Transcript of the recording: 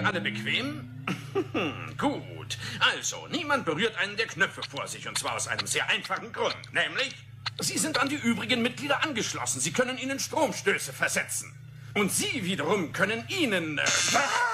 Alle bequem? Gut. Also, niemand berührt einen der Knöpfe vor sich. Und zwar aus einem sehr einfachen Grund. Nämlich, Sie sind an die übrigen Mitglieder angeschlossen. Sie können ihnen Stromstöße versetzen. Und Sie wiederum können ihnen...